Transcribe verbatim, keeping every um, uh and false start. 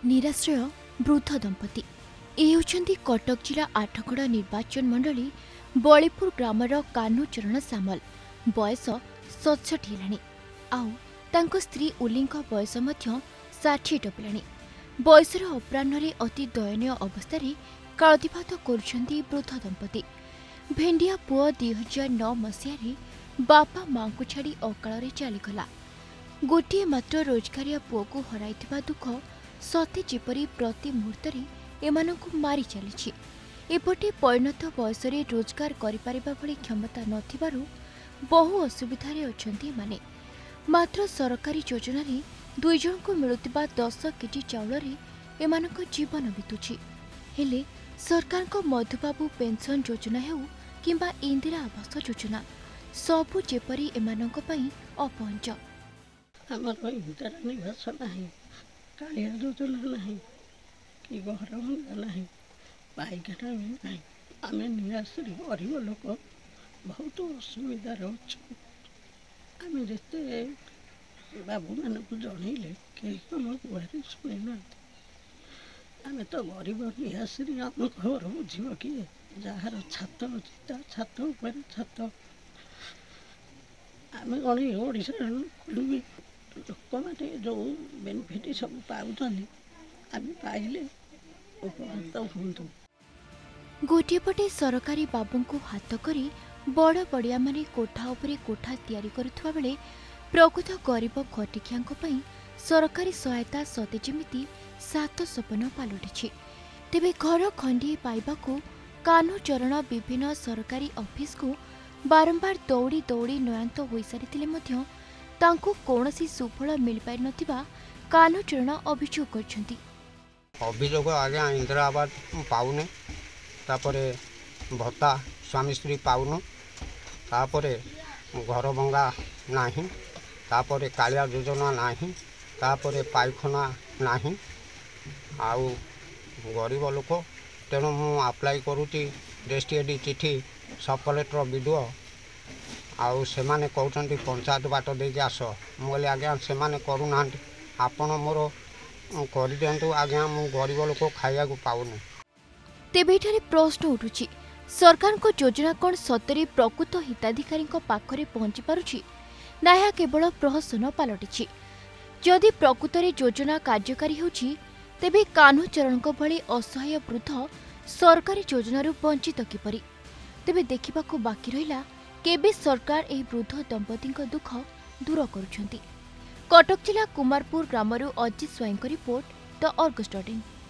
निराश्रय वृद्ध दंपति ये होती कटक जिला आठगड़ निर्वाचन मंडली बड़ीपुर ग्रामर कान्हूचरण सामल बयस सतसठी है आउ स्त्री उली बयस षाठी टपिला बयसर अपराह्न अति दयनीय अवस्था कालतिपात करुछंती वृद्ध दंपति। भेंडिया पुओ दुई हजार नौ मसीह बापा माँ को छाड़ी अकाल चलीगला। गोटे मात्र रोजगारिया पुओ को हराइथिबा दुख सते जेपरी प्रति मुहूर्त एमानंकु मारी चली। एपटे परिणत बयस रोजगार करिपारिबा भली क्षमता नथिबारु बहु असुविधारे अछंती एमाने। मात्र सरकारी योजना रे दुई जन को मिलुतिबा दस केजी चाउल रे एमानंक जीवन बितुछि। हेले सरकार को मधुबाबू पेंशन योजना हेउ किंबा इंदिरा आवास योजना सबु जेपरी एमानंक पई अपहंच। हमर इंदिरा निवास नाही, कालिया योजना नाही, कि घर नाही, पाइखाना भी नाही। आमे निराश्री गरीब लोक बहुत असुविधा अच्छे। आमे जिते बाबू मान को जनइले कहीं आम गुहारी शुणी ना। आमे तो गरीब निराश्री आम घर बुझे किए जार छात अच्छी छात उपर छात आम कौन ओडिशा लोक मैंने जो बेनिफिट सब पाँच आम पाइले उपकृत हूँ। गोटे पटे सरकारी बाबू को हाथ करी बड़ बड़िया माने कोठा उपरे कोठा तैयारी करुवा बेले प्रकृत गरीब खटिखिया सरकारी सहायता सते जेमिति सात सपन पलटि। तेबे घर खंडीए पाइबाकू कान्हूचरण विभिन्न सरकारी ऑफिस को बारंबार दौड़ी दौड़ी नयांत हो सारी कौनसी सुफल मिल पारि नथिबा कान्हूचरण अभियोग करछंती। अभियोग आज्ञा इंदिरा आवास पाऊने, तापरे भत्ता स्वामी स्त्री पाऊनु, तापरे घर भंगा नाही, तापरे कालिया योजना नाही, तापरे पाइखाना नाही। आउ गरीब लोक तेणु मु अप्लाई करुच्ची डेस्टिएडी चिठी सब कलेक्टर विडुओ आउ से माने कहते पंचायत बाट दे आस मुझे आज्ञा से माने करूना आपण मोर कर दिंतु आज्ञा मु गरीब लोक खाइया पाऊनी। तेबे एठारे प्रश्न उठुछि सरकार को योजना कौन सतरे प्रकृत हिताधिकारी पाखरे पहुंची पारुछि ना यह केवल प्रहसन पलटि। जदि प्रकृत योजना कार्यकारी होछि तेबे कान्हूचरण भली असहाय वृद्ध सरकारी योजनारू वंचित किपरि। तेबे देखिबाकू बाकी रहिला केबे सरकार एही वृद्ध दंपति दुख दूर करुछंती। कटक जिला कुमारपुर ग्रामरू Ajit Swain report the Argus dot in.